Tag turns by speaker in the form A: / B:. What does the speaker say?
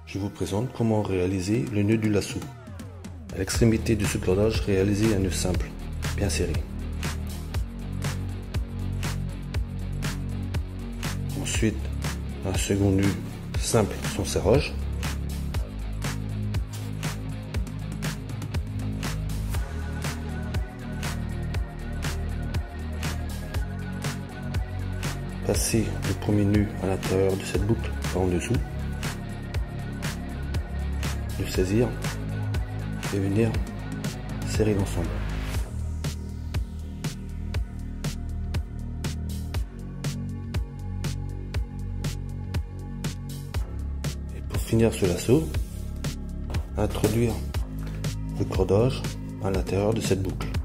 A: Je vous présente comment réaliser le nœud du lasso. À l'extrémité de ce cordage, réalisez un nœud simple, bien serré. Ensuite, un second nœud simple sans serrage. Passez le premier nœud à l'intérieur de cette boucle par en dessous. Le saisir et venir serrer l'ensemble. Et pour finir ce lasso, introduire le cordage à l'intérieur de cette boucle.